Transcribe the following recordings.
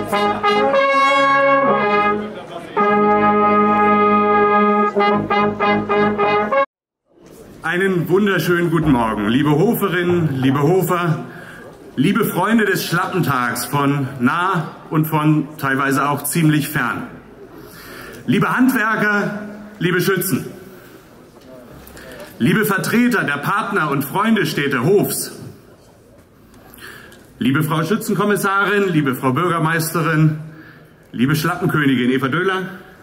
Einen wunderschönen guten Morgen, liebe Hoferinnen, liebe Hofer, liebe Freunde des Schlappentags von nah und von teilweise auch ziemlich fern. Liebe Handwerker, liebe Schützen, liebe Vertreter der Partner- und Freundestädte Hofs, liebe Frau Schützenkommissarin, liebe Frau Bürgermeisterin, liebe Schlappenkönigin Eva Döhler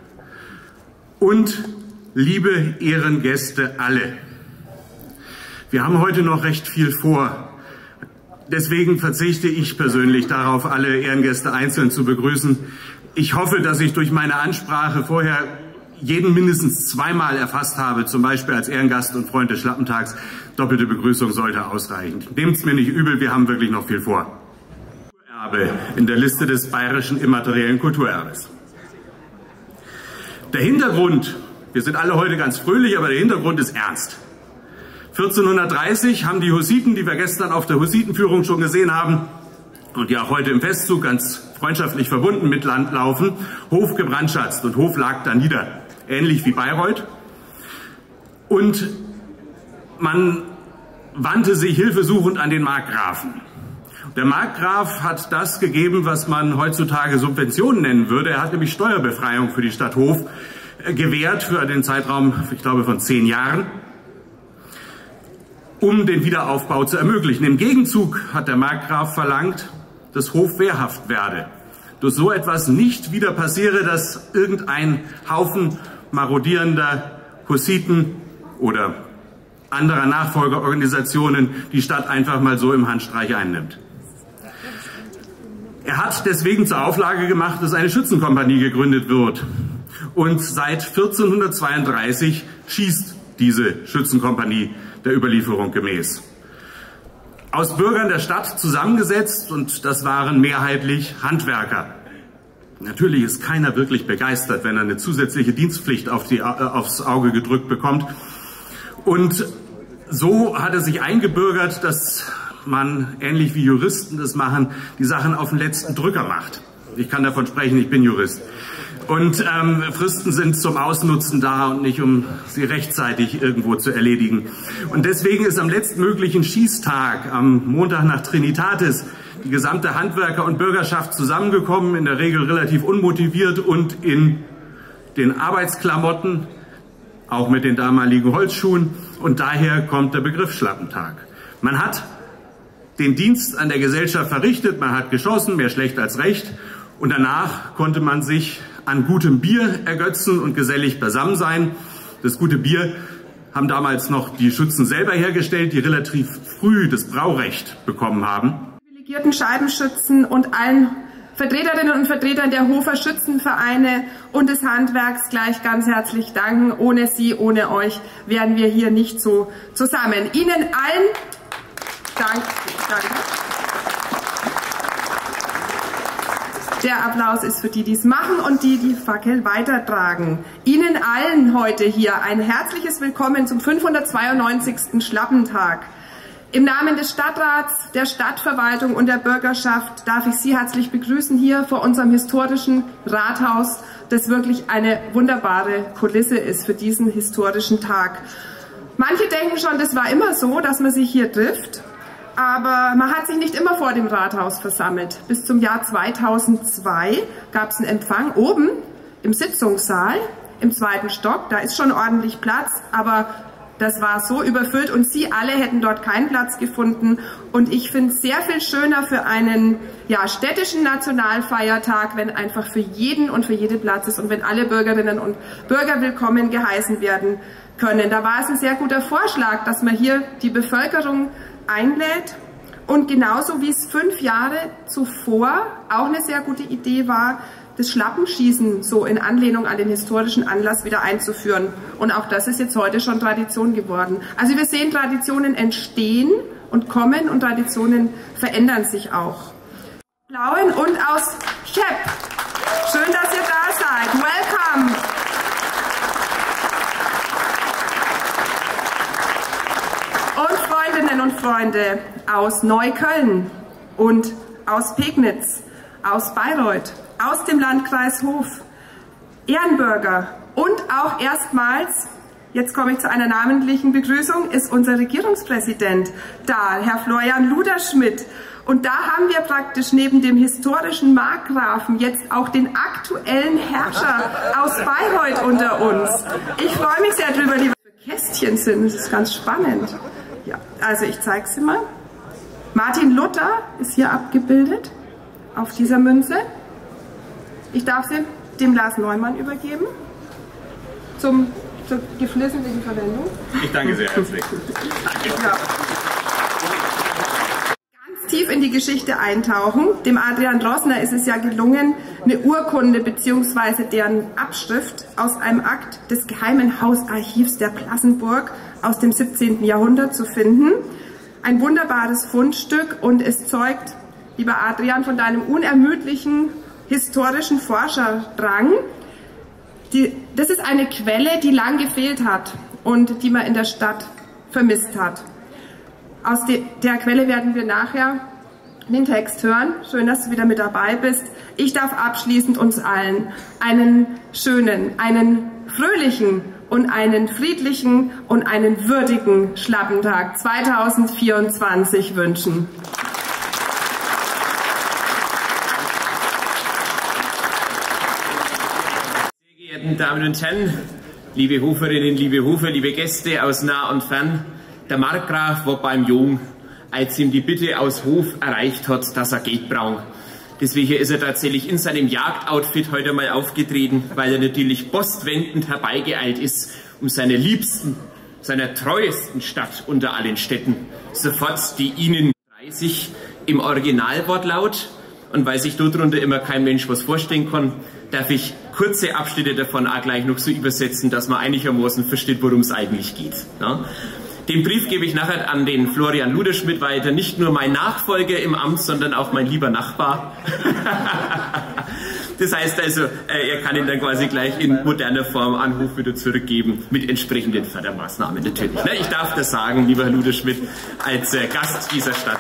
und liebe Ehrengäste alle. Wir haben heute noch recht viel vor. Deswegen verzichte ich persönlich darauf, alle Ehrengäste einzeln zu begrüßen. Ich hoffe, dass ich durch meine Ansprache vorher jeden mindestens zweimal erfasst habe, zum Beispiel als Ehrengast und Freund des Schlappentags. Doppelte Begrüßung sollte ausreichen. Nehmt es mir nicht übel, wir haben wirklich noch viel vor. Kulturerbe in der Liste des bayerischen immateriellen Kulturerbes. Der Hintergrund, wir sind alle heute ganz fröhlich, aber der Hintergrund ist ernst. 1430 haben die Hussiten, die wir gestern auf der Hussitenführung schon gesehen haben und die auch heute im Festzug ganz freundschaftlich verbunden mit Land laufen, Hof gebrandschatzt und Hof lag da nieder, ähnlich wie Bayreuth. Und man wandte sich hilfesuchend an den Markgrafen. Der Markgraf hat das gegeben, was man heutzutage Subventionen nennen würde. Er hat nämlich Steuerbefreiung für die Stadt Hof gewährt für den Zeitraum, ich glaube, von 10 Jahren. Um den Wiederaufbau zu ermöglichen. Im Gegenzug hat der Markgraf verlangt, dass Hof wehrhaft werde. Dass so etwas nicht wieder passiere, dass irgendein Haufen marodierender Hussiten oder anderer Nachfolgerorganisationen die Stadt einfach mal so im Handstreich einnimmt. Er hat deswegen zur Auflage gemacht, dass eine Schützenkompanie gegründet wird. Und seit 1432 schießt diese Schützenkompanie der Überlieferung gemäß. Aus Bürgern der Stadt zusammengesetzt, und das waren mehrheitlich Handwerker. Natürlich ist keiner wirklich begeistert, wenn er eine zusätzliche Dienstpflicht aufs Auge gedrückt bekommt. Und so hat es sich eingebürgert, dass man, ähnlich wie Juristen das machen, die Sachen auf den letzten Drücker macht. Ich kann davon sprechen, ich bin Jurist. Und Fristen sind zum Ausnutzen da und nicht, um sie rechtzeitig irgendwo zu erledigen. Und deswegen ist am letztmöglichen Schießtag, am Montag nach Trinitatis, die gesamte Handwerker- und Bürgerschaft zusammengekommen, in der Regel relativ unmotiviert und in den Arbeitsklamotten, auch mit den damaligen Holzschuhen. Und daher kommt der Begriff Schlappentag. Man hat den Dienst an der Gesellschaft verrichtet, man hat geschossen, mehr schlecht als recht. Und danach konnte man sich an gutem Bier ergötzen und gesellig beisammen sein. Das gute Bier haben damals noch die Schützen selber hergestellt, die relativ früh das Braurecht bekommen haben. Privilegierten Scheibenschützen und allen Vertreterinnen und Vertretern der Hofer Schützenvereine und des Handwerks gleich ganz herzlich danken. Ohne Sie, ohne euch wären wir hier nicht so zusammen. Ihnen allen Dank. Der Applaus ist für die, die es machen und die die Fackel weitertragen. Ihnen allen heute hier ein herzliches Willkommen zum 592. Schlappentag. Im Namen des Stadtrats, der Stadtverwaltung und der Bürgerschaft darf ich Sie herzlich begrüßen hier vor unserem historischen Rathaus, das wirklich eine wunderbare Kulisse ist für diesen historischen Tag. Manche denken schon, das war immer so, dass man sich hier trifft. Aber man hat sich nicht immer vor dem Rathaus versammelt. Bis zum Jahr 2002 gab es einen Empfang oben im Sitzungssaal, im 2. Stock. Da ist schon ordentlich Platz, aber das war so überfüllt und Sie alle hätten dort keinen Platz gefunden. Und ich finde es sehr viel schöner für einen städtischen Nationalfeiertag, wenn einfach für jeden und für jede Platz ist und wenn alle Bürgerinnen und Bürger willkommen geheißen werden können. Da war es ein sehr guter Vorschlag, dass man hier die Bevölkerung einlädt und genauso wie es 5 Jahre zuvor auch eine sehr gute Idee war, das Schlappenschießen so in Anlehnung an den historischen Anlass wieder einzuführen. Und auch das ist jetzt heute schon Tradition geworden. Also wir sehen, Traditionen entstehen und kommen und Traditionen verändern sich auch. Blauen und aus Schepp. Schön, dass ihr da seid. Welcome. Und Freundinnen und Freunde aus Neukölln und aus Pegnitz, aus Bayreuth, aus dem Landkreis Hof, Ehrenbürger und auch erstmals, jetzt komme ich zu einer namentlichen Begrüßung, ist unser Regierungspräsident da, Herr Florian Luderschmidt. Und da haben wir praktisch neben dem historischen Markgrafen jetzt auch den aktuellen Herrscher aus Bayreuth unter uns. Ich freue mich sehr drüber, die Kästchen sind, das ist ganz spannend. Ja, also ich zeige sie mal. Martin Luther ist hier abgebildet auf dieser Münze. Ich darf sie dem Lars Neumann übergeben zur geflissentlichen Verwendung. Ich danke sehr herzlich. Danke. Ja. Tief in die Geschichte eintauchen. Dem Adrian Rossner ist es ja gelungen, eine Urkunde bzw. deren Abschrift aus einem Akt des Geheimen Hausarchivs der Plassenburg aus dem 17. Jahrhundert zu finden. Ein wunderbares Fundstück und es zeugt, lieber Adrian, von deinem unermüdlichen historischen Forscherdrang. Das ist eine Quelle, die lang gefehlt hat und die man in der Stadt vermisst hat. Aus der Quelle werden wir nachher den Text hören. Schön, dass du wieder mit dabei bist. Ich darf abschließend uns allen einen schönen, einen fröhlichen und einen friedlichen und einen würdigen Schlappentag 2024 wünschen. Sehr geehrten Damen und Herren, liebe Hoferinnen, liebe Hofer, liebe Gäste aus nah und fern, der Markgraf war beim Jung, als ihm die Bitte aus Hof erreicht hat, dass er Geld braucht. Deswegen ist er tatsächlich in seinem Jagdoutfit heute mal aufgetreten, weil er natürlich postwendend herbeigeeilt ist, um seiner liebsten, seiner treuesten Stadt unter allen Städten sofort die Ihnen 30 im Originalwortlaut, und weil sich darunter immer kein Mensch was vorstellen kann, darf ich kurze Abschnitte davon auch gleich noch so übersetzen, dass man einigermaßen versteht, worum es eigentlich geht. Ja? Den Brief gebe ich nachher an den Florian Luderschmidt weiter, nicht nur mein Nachfolger im Amt, sondern auch mein lieber Nachbar. Das heißt also, er kann ihn dann quasi gleich in moderner Form an Hof wieder zurückgeben, mit entsprechenden Fördermaßnahmen natürlich. Ich darf das sagen, lieber Herr Luderschmidt, als Gast dieser Stadt.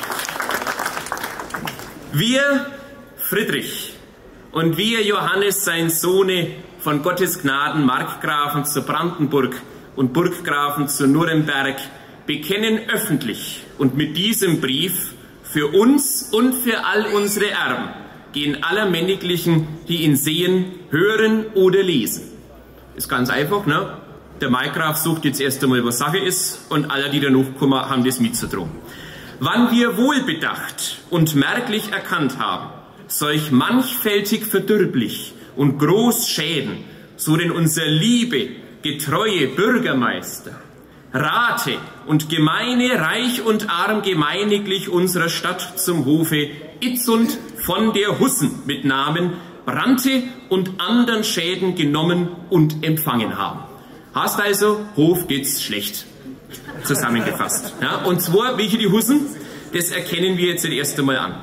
Wir, Friedrich, und wir, Johannes, sein Sohne, von Gottes Gnaden Markgrafen zu Brandenburg und Burggrafen zu Nuremberg, bekennen öffentlich und mit diesem Brief für uns und für all unsere Erben, gehen aller Männiglichen, die ihn sehen, hören oder lesen. Ist ganz einfach, ne? Der Markgraf sucht jetzt erst einmal, was Sache ist, und alle, die da nachkommen, haben das mitzudrum. Wann wir wohlbedacht und merklich erkannt haben, solch mannigfältig verdirblich und groß Schäden, so denn unser liebe, getreue Bürgermeister, Rate und Gemeine, reich und arm gemeiniglich unserer Stadt zum Hofe, itzund von der Hussen mit Namen, Brannte und anderen Schäden genommen und empfangen haben. Heißt also, Hof geht's schlecht. Zusammengefasst. Ja, und zwar, welche die Hussen, das erkennen wir jetzt erst einmal an.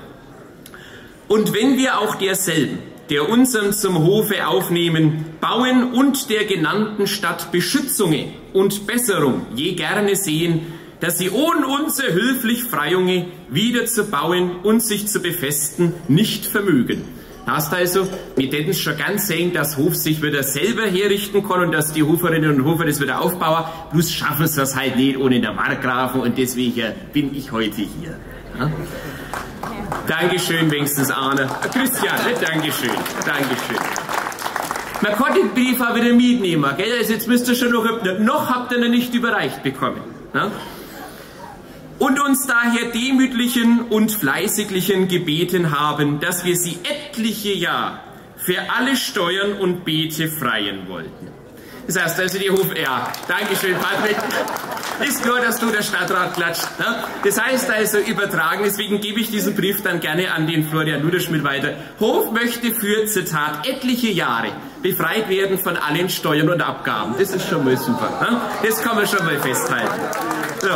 Und wenn wir auch derselben, der unseren zum Hofe aufnehmen, bauen und der genannten Stadt Beschützunge und Besserung je gerne sehen, dass sie ohne unser höflich Freiunge wieder zu bauen und sich zu befesten nicht vermögen. Heißt also, wir hätten schon ganz sehen, dass Hof sich wieder selber herrichten kann und dass die Hoferinnen und Hofer das wieder aufbauen, bloß schaffen sie das halt nicht ohne den Markgrafen und deswegen bin ich heute hier. Ja? Dankeschön, wenigstens Arne. Christian, Dankeschön. Dankeschön. Man kann den Brief auch wieder mitnehmen, gell? Also jetzt müsst ihr schon noch habt ihr ihn nicht überreicht bekommen. Ja? Und uns daher demütlichen und fleißiglichen gebeten haben, dass wir sie etliche Jahr für alle Steuern und Beete freien wollten. Das heißt also, die Hof... Ja, Dankeschön, Patrick. Ist klar, dass du der Stadtrat klatscht. Ne? Das heißt also übertragen, deswegen gebe ich diesen Brief dann gerne an den Florian Luderschmidt weiter. Hof möchte für, Zitat, etliche Jahre befreit werden von allen Steuern und Abgaben. Das ist schon mal super. Ne? Das kann man schon mal festhalten. So.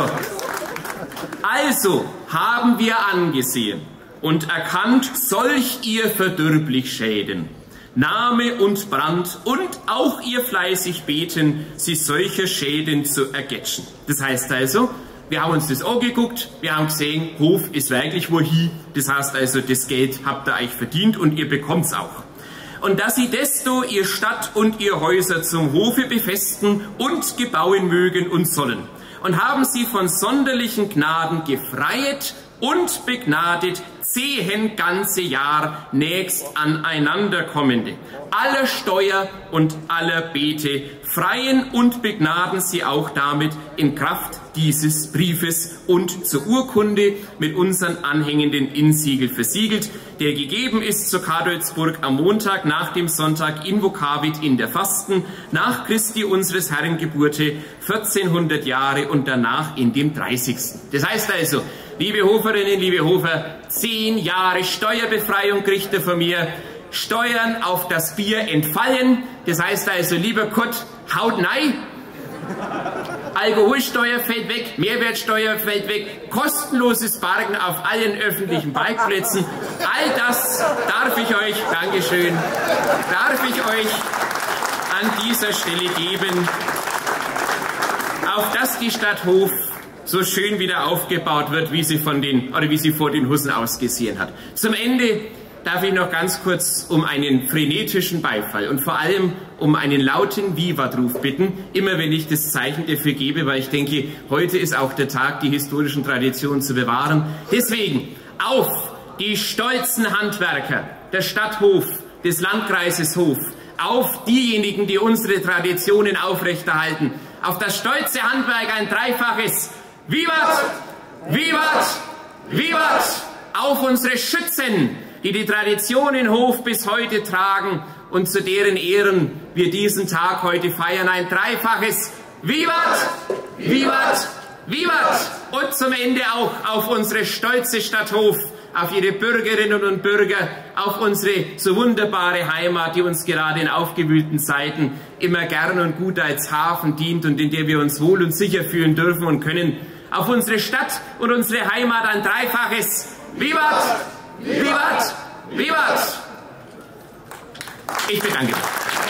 Also haben wir angesehen und erkannt solch ihr verdirblich Schäden, Name und Brand und auch ihr fleißig beten, sie solcher Schäden zu ergetschen. Das heißt also, Wir haben uns das angeguckt, wir haben gesehen, Hof ist wirklich wohin. Das heißt also, das Geld habt ihr euch verdient und ihr bekommt es auch. Und dass sie desto ihr Stadt und ihr Häuser zum Hofe befesten und gebauen mögen und sollen. Und haben sie von sonderlichen Gnaden gefreiet und begnadet 10 ganze Jahr nächst aneinander kommende. Aller Steuer und aller Bete freien und begnaden sie auch damit in Kraft dieses Briefes und zur Urkunde mit unseren Anhängenden Innsiegel versiegelt, der gegeben ist zu Kadolzburg am Montag nach dem Sonntag invocavit in der Fasten, nach Christi unseres Herrn Geburte 1400 Jahre und danach in dem 30. Das heißt also, liebe Hoferinnen, liebe Hofer, 10 Jahre Steuerbefreiung kriegt ihr von mir, Steuern auf das Bier entfallen, das heißt also, lieber Kurt, haut nein, Alkoholsteuer fällt weg, Mehrwertsteuer fällt weg, kostenloses Parken auf allen öffentlichen Parkplätzen. All das darf ich euch, Dankeschön, darf ich euch an dieser Stelle geben, auf dass die Stadt Hof so schön wieder aufgebaut wird, wie sie vor den Hussen ausgesehen hat. Zum Ende darf ich noch ganz kurz um einen frenetischen Beifall und vor allem um einen lauten Vivat-Ruf bitten, immer wenn ich das Zeichen dafür gebe, weil ich denke, heute ist auch der Tag, die historischen Traditionen zu bewahren. Deswegen auf die stolzen Handwerker der Stadt Hof, des Landkreises Hof, auf diejenigen, die unsere Traditionen aufrechterhalten, auf das stolze Handwerk ein dreifaches Vivat, Vivat, Vivat, auf unsere Schützen, die die Tradition in Hof bis heute tragen und zu deren Ehren wir diesen Tag heute feiern. Ein dreifaches Vivat, Vivat, Vivat und zum Ende auch auf unsere stolze Stadt Hof, auf ihre Bürgerinnen und Bürger, auf unsere so wunderbare Heimat, die uns gerade in aufgewühlten Zeiten immer gern und gut als Hafen dient und in der wir uns wohl und sicher fühlen dürfen und können. Auf unsere Stadt und unsere Heimat ein dreifaches Vivat, Vivat, Vivat! Ich bedanke mich.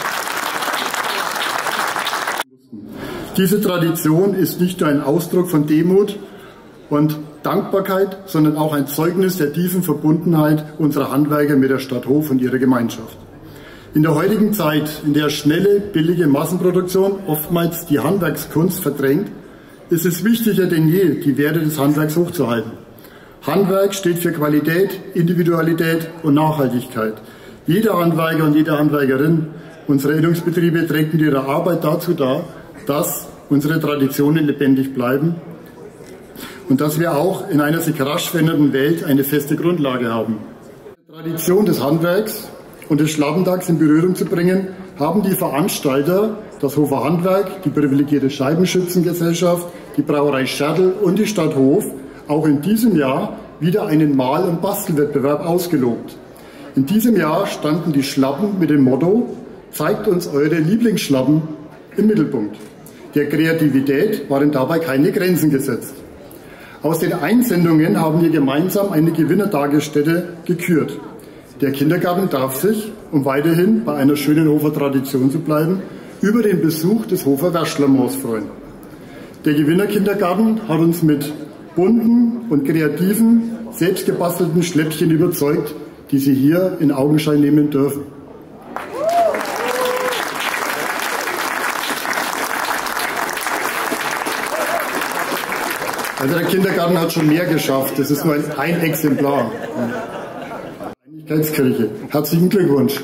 Diese Tradition ist nicht nur ein Ausdruck von Demut und Dankbarkeit, sondern auch ein Zeugnis der tiefen Verbundenheit unserer Handwerker mit der Stadt Hof und ihrer Gemeinschaft. In der heutigen Zeit, in der schnelle, billige Massenproduktion oftmals die Handwerkskunst verdrängt, ist es wichtiger denn je, die Werte des Handwerks hochzuhalten. Handwerk steht für Qualität, Individualität und Nachhaltigkeit. Jeder Handwerker und jede Handwerkerin unserer Innungsbetriebe trägt mit ihrer Arbeit dazu da, dass unsere Traditionen lebendig bleiben und dass wir auch in einer sich rasch verändernden Welt eine feste Grundlage haben. Die Tradition des Handwerks und des Schlappentags in Berührung zu bringen, haben die Veranstalter, das Hofer Handwerk, die privilegierte Scheibenschützengesellschaft, die Brauerei Schertl und die Stadt Hof auch in diesem Jahr wieder einen Mal- und Bastelwettbewerb ausgelobt. In diesem Jahr standen die Schlappen mit dem Motto „Zeigt uns eure Lieblingsschlappen" im Mittelpunkt. Der Kreativität waren dabei keine Grenzen gesetzt. Aus den Einsendungen haben wir gemeinsam eine Gewinnertagesstätte gekürt. Der Kindergarten darf sich, um weiterhin bei einer schönen Hofer Tradition zu bleiben, über den Besuch des Hofer Werschlermoos freuen. Der Gewinnerkindergarten hat uns mit bunten und kreativen, selbstgebastelten Schläppchen überzeugt, die Sie hier in Augenschein nehmen dürfen. Also der Kindergarten hat schon mehr geschafft, das ist nur ein Exemplar. Einigkeitskirche. Herzlichen Glückwunsch.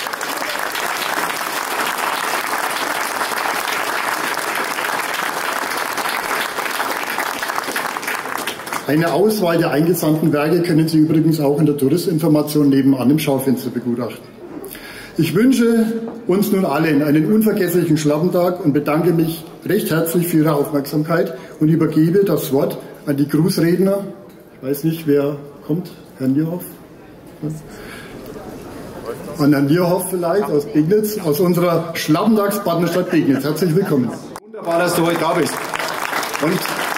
Eine Auswahl der eingesandten Werke können Sie übrigens auch in der Touristinformation nebenan im Schaufenster begutachten. Ich wünsche uns nun allen einen unvergesslichen Schlappentag und bedanke mich recht herzlich für Ihre Aufmerksamkeit und übergebe das Wort an die Grußredner. Ich weiß nicht, wer kommt. Herr Nierhoff? An Herrn Nierhoff vielleicht aus Pegnitz, aus unserer Schlappentagspartnerstadt Pegnitz. Herzlich willkommen. Wunderbar, dass du heute da bist. Und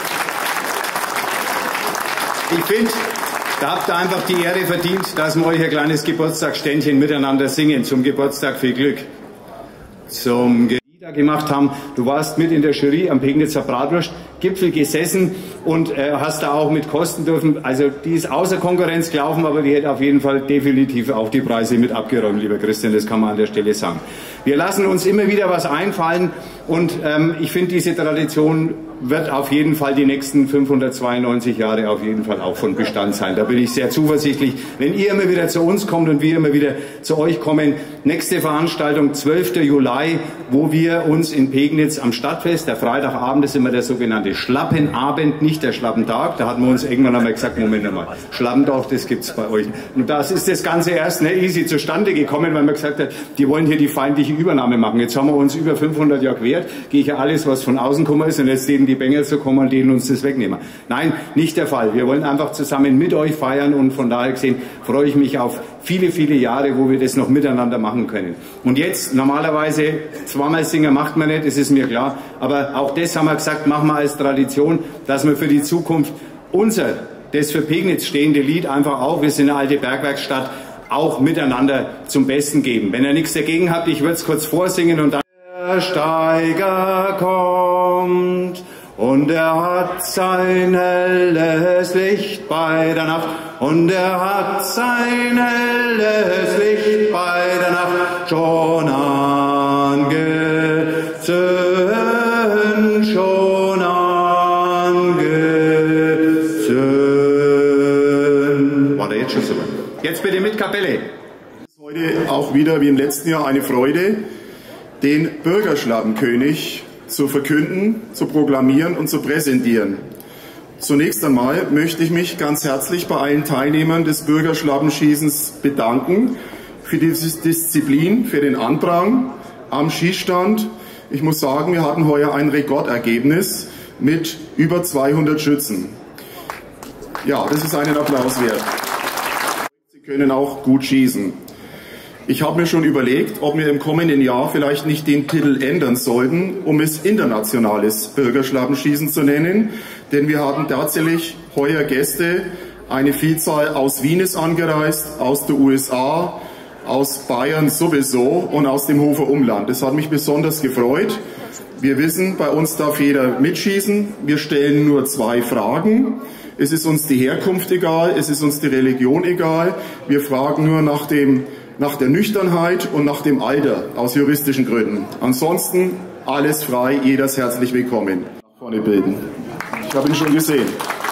ich finde, da habt ihr einfach die Ehre verdient, dass wir euch ein kleines Geburtstagsständchen miteinander singen. Zum Geburtstag viel Glück. Zum Lieder gemacht haben. Du warst mit in der Jury am Pegnitzer Bratwurst. Gipfel gesessen und hast da auch mit kosten dürfen. Also die ist außer Konkurrenz gelaufen, aber die hätte auf jeden Fall definitiv auch die Preise mit abgeräumt, lieber Christian, das kann man an der Stelle sagen. Wir lassen uns immer wieder was einfallen und ich finde, diese Tradition wird auf jeden Fall die nächsten 592 Jahre auf jeden Fall auch von Bestand sein. Da bin ich sehr zuversichtlich. Wenn ihr immer wieder zu uns kommt und wir immer wieder zu euch kommen, nächste Veranstaltung 12. Juli, wo wir uns in Pegnitz am Stadtfest, der Freitagabend ist immer der sogenannte Schlappenabend, nicht der Schlappentag. Da hatten wir uns irgendwann einmal gesagt, Moment einmal, Schlappentag, das gibt's bei euch. Und das ist das Ganze erst easy zustande gekommen, weil man gesagt hat, die wollen hier die feindliche Übernahme machen. Jetzt haben wir uns über 500 Jahre gewehrt, gehe ich ja alles, was von außen gekommen ist und jetzt denen die Bengel zu kommen und denen uns das wegnehmen. Nein, nicht der Fall. Wir wollen einfach zusammen mit euch feiern und von daher gesehen freue ich mich auf viele, viele Jahre, wo wir das noch miteinander machen können. Und jetzt, normalerweise, zweimal singen macht man nicht, das ist mir klar, aber auch das haben wir gesagt, machen wir als Tradition, dass wir für die Zukunft das für Pegnitz stehende Lied einfach auch, wir sind eine alte Bergwerkstatt, auch miteinander zum Besten geben. Wenn ihr nichts dagegen habt, ich würde es kurz vorsingen und dann der Steiger kommt und er hat sein helles Licht bei der Nacht und er hat sein helles Licht bei der Nacht schon angezündet, schon angezündet. War der jetzt schon so? Jetzt bitte mit Kapelle. Heute auch wieder wie im letzten Jahr eine Freude, den Bürgerschlappenkönig zu verkünden, zu proklamieren und zu präsentieren. Zunächst einmal möchte ich mich ganz herzlich bei allen Teilnehmern des Bürgerschlappenschießens bedanken für die Disziplin, für den Andrang am Schießstand. Ich muss sagen, wir hatten heuer ein Rekordergebnis mit über 200 Schützen. Ja, das ist einen Applaus wert. Sie können auch gut schießen. Ich habe mir schon überlegt, ob wir im kommenden Jahr vielleicht nicht den Titel ändern sollten, um es internationales Bürgerschlappenschießen zu nennen. Denn wir hatten tatsächlich heuer Gäste, eine Vielzahl aus Wien ist angereist, aus den USA, aus Bayern sowieso und aus dem Hofer Umland. Das hat mich besonders gefreut. Wir wissen, bei uns darf jeder mitschießen. Wir stellen nur 2 Fragen. Es ist uns die Herkunft egal, es ist uns die Religion egal. Wir fragen nur nach der Nüchternheit und nach dem Alter aus juristischen Gründen. Ansonsten alles frei, jeder ist herzlich willkommen. Nach vorne bilden. Ich habe ihn schon gesehen.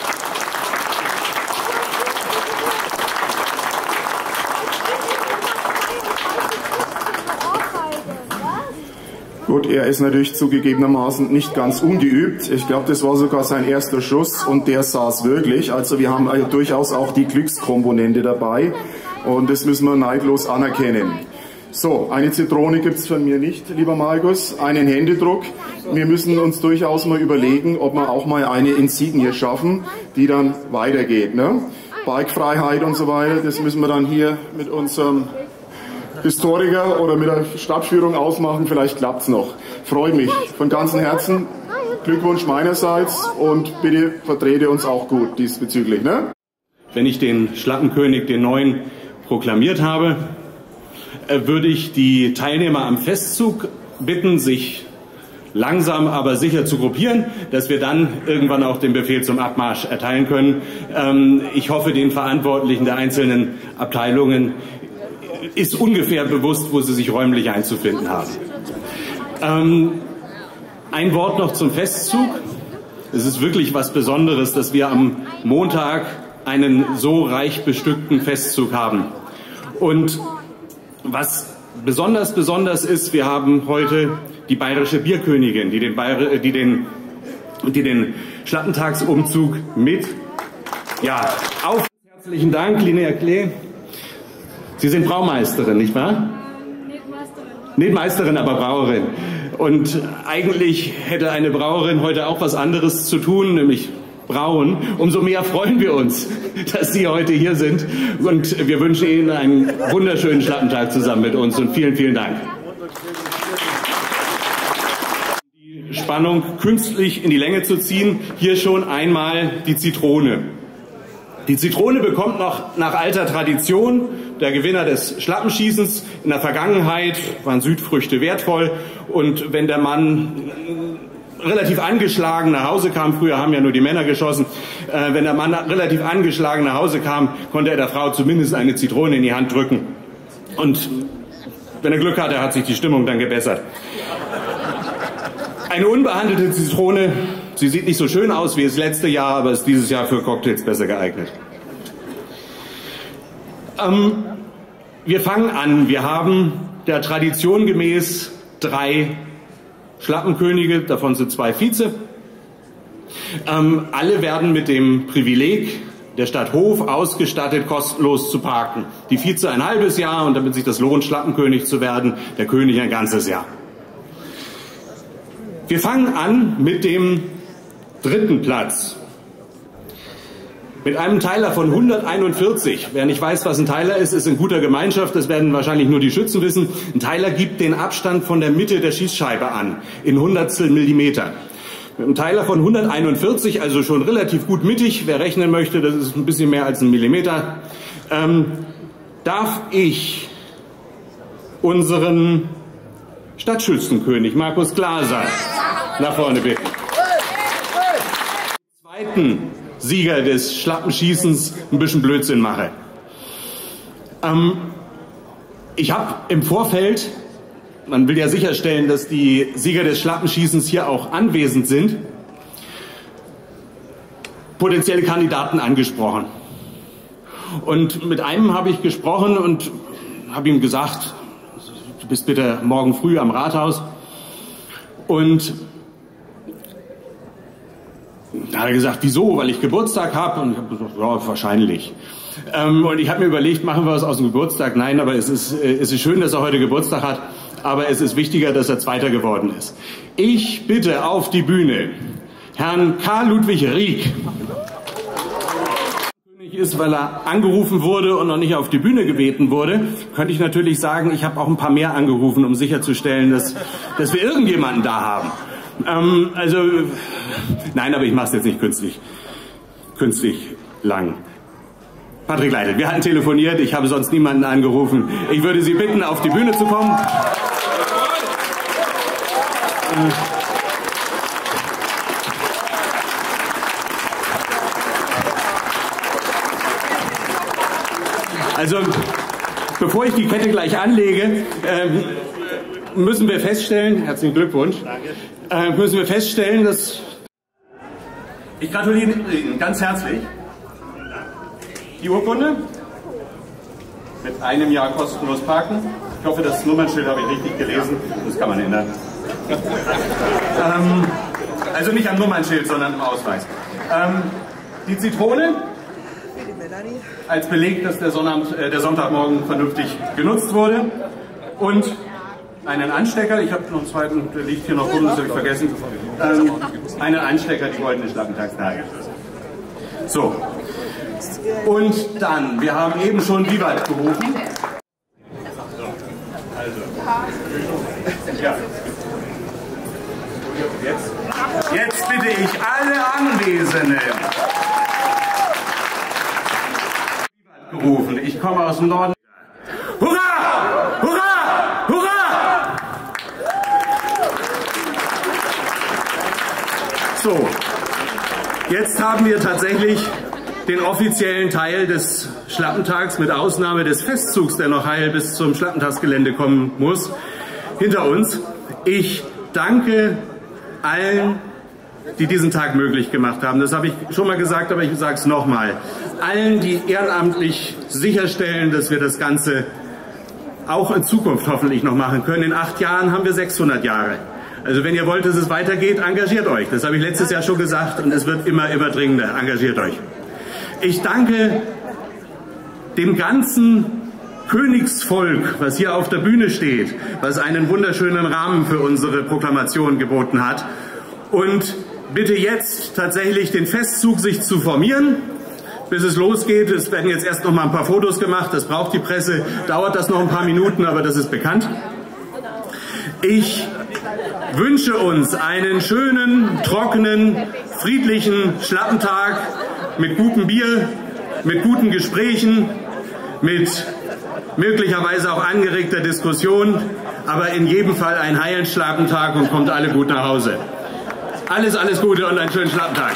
Gut, er ist natürlich zugegebenermaßen nicht ganz ungeübt. Ich glaube, das war sogar sein erster Schuss und der saß wirklich. Also wir haben durchaus auch die Glückskomponente dabei. Und das müssen wir neidlos anerkennen. So, eine Zitrone gibt es von mir nicht, lieber Markus, einen Händedruck. Wir müssen uns durchaus mal überlegen, ob wir auch mal eine Insignie schaffen, die dann weitergeht. Ne? Bikefreiheit und so weiter, das müssen wir dann hier mit unserem Historiker oder mit der Stadtführung ausmachen, vielleicht klappt es noch. Freue mich von ganzem Herzen, Glückwunsch meinerseits und bitte vertrete uns auch gut diesbezüglich. Ne? Wenn ich den Schlappenkönig, den neuen, proklamiert habe, würde ich die Teilnehmer am Festzug bitten, sich langsam aber sicher zu gruppieren, dass wir dann irgendwann auch den Befehl zum Abmarsch erteilen können. Ich hoffe, den Verantwortlichen der einzelnen Abteilungen ist ungefähr bewusst, wo sie sich räumlich einzufinden haben. Ein Wort noch zum Festzug. Es ist wirklich was Besonderes, dass wir am Montag einen so reich bestückten Festzug haben. Und was besonders ist, wir haben heute die bayerische Bierkönigin, die den Schlappentagsumzug mit auf. Herzlichen Dank, Linnea Klee. Sie sind Braumeisterin, nicht wahr? Nicht Meisterin, aber Brauerin. Und eigentlich hätte eine Brauerin heute auch was anderes zu tun, nämlich brauen. Umso mehr freuen wir uns, dass Sie heute hier sind. Und wir wünschen Ihnen einen wunderschönen Schlappentag zusammen mit uns. Und vielen, vielen Dank. Die Spannung künstlich in die Länge zu ziehen, hier schon einmal die Zitrone. Die Zitrone bekommt noch nach alter Tradition der Gewinner des Schlappenschießens. In der Vergangenheit waren Südfrüchte wertvoll und wenn der Mann relativ angeschlagen nach Hause kam, früher haben ja nur die Männer geschossen, wenn der Mann relativ angeschlagen nach Hause kam, konnte er der Frau zumindest eine Zitrone in die Hand drücken. Und wenn er Glück hatte, hat sich die Stimmung dann gebessert. Eine unbehandelte Zitrone, sie sieht nicht so schön aus wie das letzte Jahr, aber ist dieses Jahr für Cocktails besser geeignet. Wir fangen an. Wir haben der Tradition gemäß 3 Schlappenkönige, davon sind 2 Vize. Alle werden mit dem Privileg der Stadt Hof ausgestattet, kostenlos zu parken. Die Vize ein halbes Jahr und damit sich das lohnt, Schlappenkönig zu werden, der König ein ganzes Jahr. Wir fangen an mit dem 3. Platz. Mit einem Teiler von 141. Wer nicht weiß, was ein Teiler ist, ist in guter Gemeinschaft. Das werden wahrscheinlich nur die Schützen wissen. Ein Teiler gibt den Abstand von der Mitte der Schießscheibe an, in Hundertstel Millimeter. Mit einem Teiler von 141, also schon relativ gut mittig, wer rechnen möchte, das ist ein bisschen mehr als ein Millimeter, darf ich unseren Stadtschützenkönig Markus Glaser nach vorne bitten. Zweiten Sieger des Schlappenschießens ein bisschen Blödsinn mache. Ich habe im Vorfeld, man will ja sicherstellen, dass die Sieger des Schlappenschießens hier auch anwesend sind, potenzielle Kandidaten angesprochen. Und mit einem habe ich gesprochen und habe ihm gesagt, du bist bitte morgen früh am Rathaus. Und da hat er gesagt, wieso? Weil ich Geburtstag habe? Und ich habe gesagt, ja, wahrscheinlich. Und ich habe mir überlegt, machen wir was aus dem Geburtstag? Nein, aber es ist schön, dass er heute Geburtstag hat, aber es ist wichtiger, dass er Zweiter geworden ist. Ich bitte auf die Bühne Herrn Karl Ludwig Rieck. König ist, weil er angerufen wurde und noch nicht auf die Bühne gebeten wurde, könnte ich natürlich sagen, ich habe auch ein paar mehr angerufen, um sicherzustellen, dass wir irgendjemanden da haben. Nein, aber ich mache es jetzt nicht künstlich lang. Patrick Leitl, wir hatten telefoniert, ich habe sonst niemanden angerufen. Ich würde Sie bitten, auf die Bühne zu kommen. Also, bevor ich die Kette gleich anlege, müssen wir feststellen, herzlichen Glückwunsch, müssen wir feststellen, dass ich gratuliere Ihnen ganz herzlich. Die Urkunde mit einem Jahr kostenlos parken. Ich hoffe, das Nummernschild habe ich richtig gelesen. Das kann man ändern. Also nicht am Nummernschild, sondern im Ausweis. Die Zitrone als Beleg, dass der Sonntagmorgen vernünftig genutzt wurde. Und einen Anstecker, ich habe noch einen zweiten, der liegt hier noch rum, das habe ich vergessen. Einen Anstecker, die goldene Schlappentagstage. So. Und dann, wir haben eben schon Vivat gerufen. Ja. Jetzt bitte ich alle Anwesenden. Vivat gerufen. Ich komme aus dem Norden. Hurra! Hurra! Hurra! So, jetzt haben wir tatsächlich den offiziellen Teil des Schlappentags mit Ausnahme des Festzugs, der noch heil bis zum Schlappentagsgelände kommen muss, hinter uns. Ich danke allen, die diesen Tag möglich gemacht haben. Das habe ich schon mal gesagt, aber ich sage es nochmal. Allen, die ehrenamtlich sicherstellen, dass wir das Ganze auch in Zukunft hoffentlich noch machen können. In 8 Jahren haben wir 600 Jahre. Also wenn ihr wollt, dass es weitergeht, engagiert euch. Das habe ich letztes Jahr schon gesagt und es wird immer dringender. Engagiert euch. Ich danke dem ganzen Königsvolk, was hier auf der Bühne steht, was einen wunderschönen Rahmen für unsere Proklamation geboten hat. Und bitte jetzt tatsächlich den Festzug sich zu formieren, bis es losgeht. Es werden jetzt erst noch mal ein paar Fotos gemacht, das braucht die Presse, dauert das noch ein paar Minuten, aber das ist bekannt. Ich wünsche uns einen schönen, trockenen, friedlichen Schlappentag mit gutem Bier, mit guten Gesprächen, mit möglicherweise auch angeregter Diskussion, aber in jedem Fall einen heilen Schlappentag und kommt alle gut nach Hause. Alles Gute und einen schönen Schlappentag.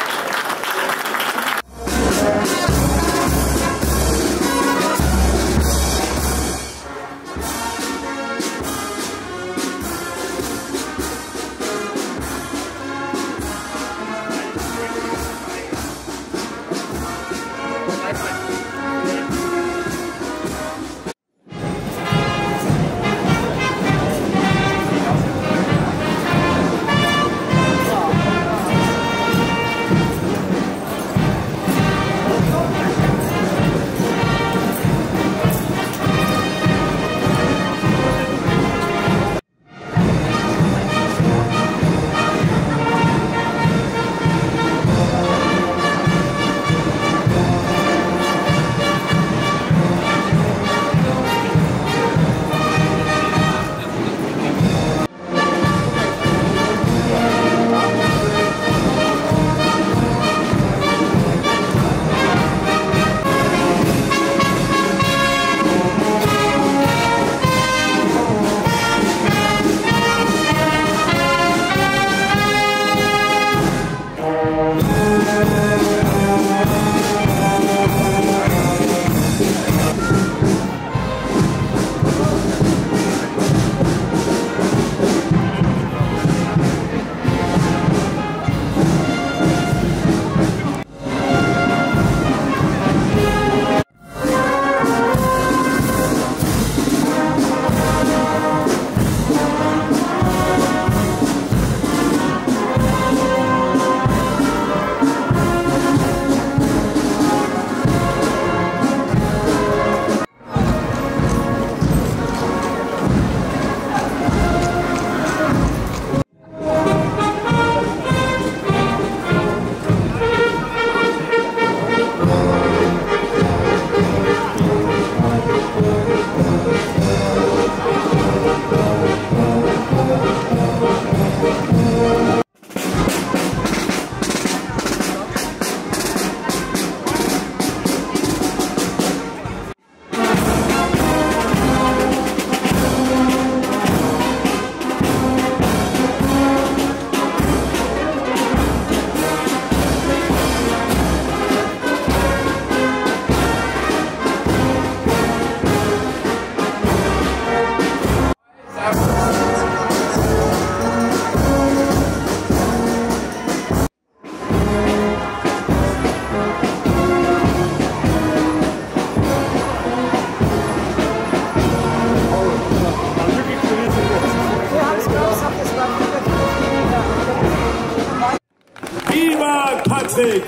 Patrick!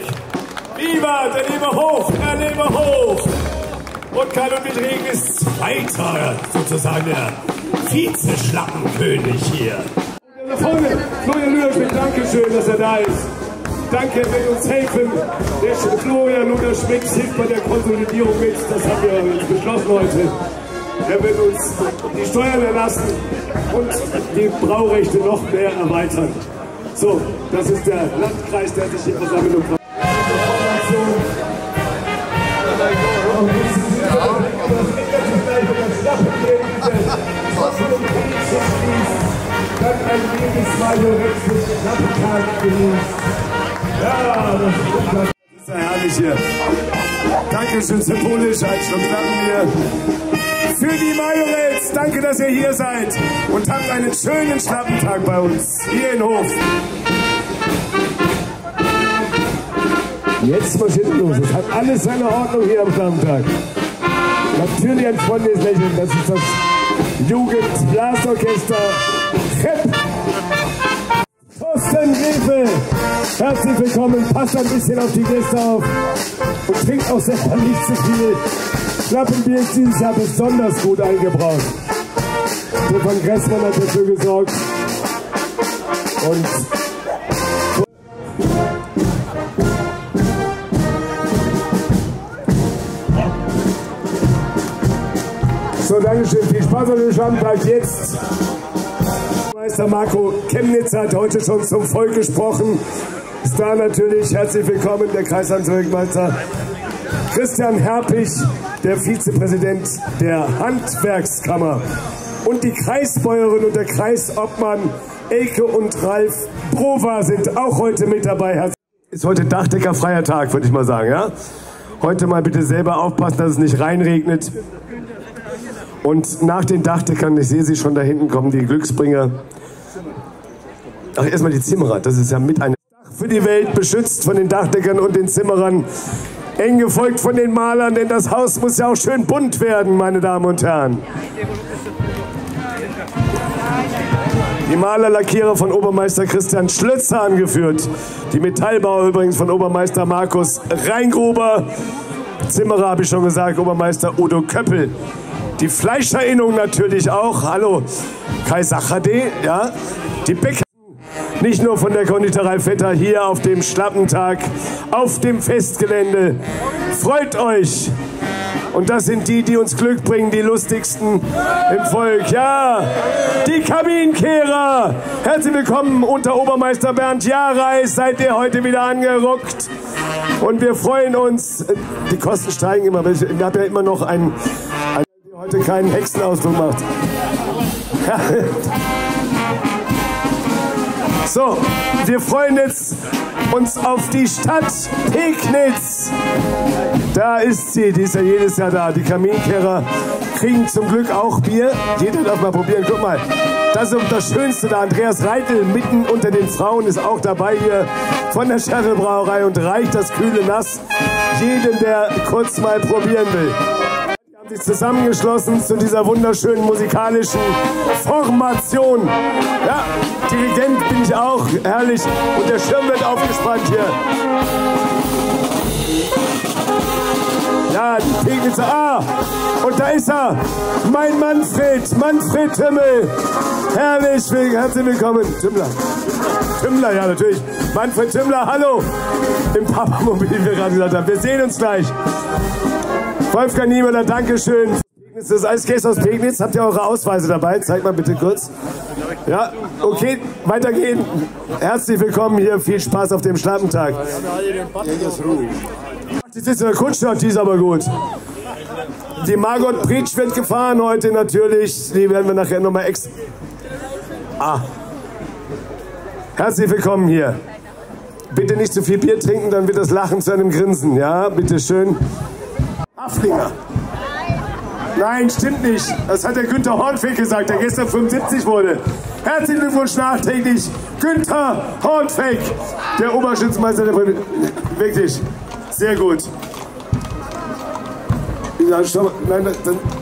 Viva, der liebe Hof, Herr Lebe Hof! Und Karl Ludwig Regen ist Zweiter, sozusagen der Vizeschlappenkönig hier. Florian Lüderschmidt, danke schön, dass er da ist. Danke, er wird uns helfen. Der Florian Lüderschmidt hilft bei der Konsolidierung mit, das haben wir beschlossen heute. Er wird uns die Steuern erlassen und die Braurechte noch mehr erweitern. So, das ist der Landkreis, der sich hier versammelt und dann ein ja, das ist ja herrlich hier. Dankeschön, symbolisch, ein Schluck Lappen hier. Für die Majorets, danke, dass ihr hier seid und habt einen schönen Schlappentag bei uns, hier in Hof. Jetzt marschiert es los, es hat alles seine Ordnung hier am Schlappentag. Natürlich ein freundliches Lächeln, das ist das Jugendblasorchester Chepp. Thorsten Grefe, herzlich willkommen, passt ein bisschen auf die Gäste auf und trinkt auch selber nicht zu viel. Schlappenbier ist dieses Jahr besonders gut eingebraut. Stefan Gressmann hat dafür gesorgt. Und so, Dankeschön, viel Spaß an den Schlappentag jetzt. Meister Marco Chemnitz hat heute schon zum Volk gesprochen. Ist da natürlich herzlich willkommen, der Kreisamtsbürgermeister Christian Herpich, der Vizepräsident der Handwerkskammer und die Kreisbäuerin und der Kreisobmann Elke und Ralf Browa sind auch heute mit dabei. Ist heute Dachdeckerfreier Tag, würde ich mal sagen. Ja? Heute mal bitte selber aufpassen, dass es nicht reinregnet. Und nach den Dachdeckern, ich sehe sie schon da hinten, kommen die Glücksbringer. Ach, erstmal die Zimmerer. Das ist ja mit einem Dach für die Welt, beschützt von den Dachdeckern und den Zimmerern. Eng gefolgt von den Malern, denn das Haus muss ja auch schön bunt werden, meine Damen und Herren. Die Malerlackierer von Obermeister Christian Schlötzer angeführt. Die Metallbauer übrigens von Obermeister Markus Reingruber. Zimmerer habe ich schon gesagt, Obermeister Udo Köppel. Die Fleischerinnung natürlich auch. Hallo, Kai Sachade, ja. Die Bäcker, nicht nur von der Konditorei Vetter, hier auf dem Schlappentag, auf dem Festgelände. Freut euch! Und das sind die, die uns Glück bringen, die lustigsten im Volk. Ja, die Kaminkehrer. Herzlich willkommen unter Obermeister Bernd Jareis. Seid ihr heute wieder angerückt. Und wir freuen uns. Die Kosten steigen immer. Wir haben ja immer noch einen der heute keinen Hexenausdruck macht. So, wir freuen uns auf die Stadt Pegnitz. Da ist sie, die ist ja jedes Jahr da. Die Kaminkehrer kriegen zum Glück auch Bier. Jeder darf mal probieren. Guck mal, das ist das Schönste da. Andreas Reitel mitten unter den Frauen ist auch dabei hier von der Scherre Brauerei und reicht das kühle Nass jedem, der kurz mal probieren will. Sich zusammengeschlossen zu dieser wunderschönen musikalischen Formation. Ja, Dirigent bin ich auch, herrlich. Und der Schirm wird aufgespannt hier. Ja, die Pegnitzer. Ah, und da ist er, mein Manfred Tümmel. Herrlich, herzlich willkommen. Tümmler, ja natürlich. Manfred Tümmler, hallo. Im Papamobil, wie wir gerade gesagt haben. Wir sehen uns gleich. Wolfgang Niemöller, Dankeschön. Das ist Eiskäse aus Pegnitz. Habt ihr eure Ausweise dabei? Zeig mal bitte kurz. Ja, okay, weitergehen. Herzlich willkommen hier. Viel Spaß auf dem Schlappentag. Das ist eine Kunststadt, die ist aber gut. Die Margot Pritsch wird gefahren heute natürlich. Die werden wir nachher nochmal extra. Herzlich willkommen hier. Bitte nicht zu viel Bier trinken, dann wird das Lachen zu einem Grinsen. Ja, bitte schön. Haflinger. Nein, stimmt nicht. Das hat der Günther Hornfeck gesagt, der gestern 75 wurde. Herzlichen Glückwunsch nachträglich, Günther Hornfeck, der Oberschützenmeister der Polizei. Wirklich, sehr gut. Nein, dann